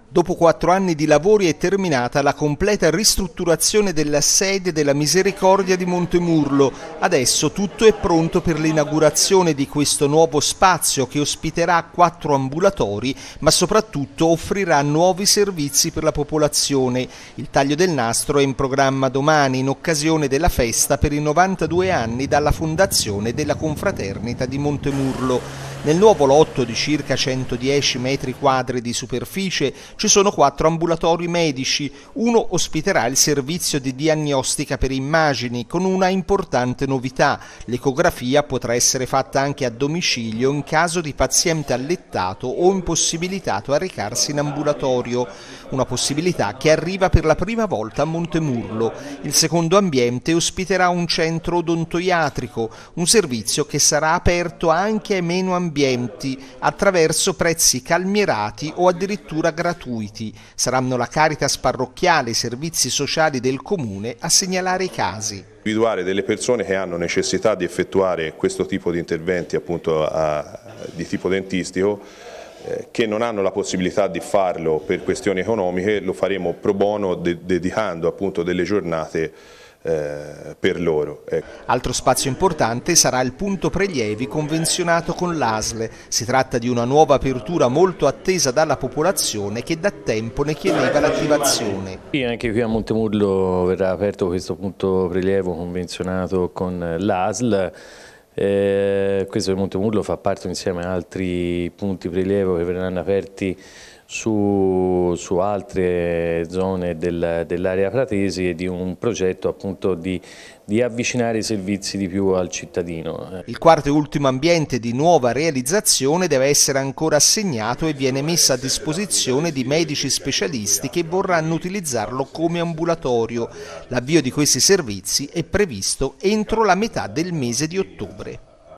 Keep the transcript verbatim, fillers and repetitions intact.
Dopo quattro anni di lavori è terminata la completa ristrutturazione della sede della Misericordia di Montemurlo. Adesso tutto è pronto per l'inaugurazione di questo nuovo spazio che ospiterà quattro ambulatori, ma soprattutto offrirà nuovi servizi per la popolazione. Il taglio del nastro è in programma domani in occasione della festa per i novantadue anni dalla fondazione della Confraternita di Montemurlo. Nel nuovo lotto di circa centodieci metri quadri di superficie ci sono quattro ambulatori medici. Uno ospiterà il servizio di diagnostica per immagini con una importante novità. L'ecografia potrà essere fatta anche a domicilio in caso di paziente allettato o impossibilitato a recarsi in ambulatorio. Una possibilità che arriva per la prima volta a Montemurlo. Il secondo ambiente ospiterà un centro odontoiatrico, un servizio che sarà aperto anche ai meno ambienti attraverso prezzi calmierati o addirittura gratuiti. Saranno la Caritas parrocchiale e i servizi sociali del comune a segnalare i casi. Individuare delle persone che hanno necessità di effettuare questo tipo di interventi appunto a, di tipo dentistico, eh, che non hanno la possibilità di farlo per questioni economiche, lo faremo pro bono de dedicando appunto delle giornate Eh, per loro. Ecco. Altro spazio importante sarà il punto prelievi convenzionato con l'A S L. Si tratta di una nuova apertura molto attesa dalla popolazione che da tempo ne chiedeva l'attivazione. Sì, anche qui a Montemurlo verrà aperto questo punto prelievo convenzionato con l'A S L. Eh, questo di Montemurlo fa parte insieme a altri punti prelievo che verranno aperti Su, su altre zone del, dell'area Pratesi e di un progetto appunto di, di avvicinare i servizi di più al cittadino. Il quarto e ultimo ambiente di nuova realizzazione deve essere ancora assegnato e viene messo a disposizione di medici specialisti che vorranno utilizzarlo come ambulatorio. L'avvio di questi servizi è previsto entro la metà del mese di ottobre.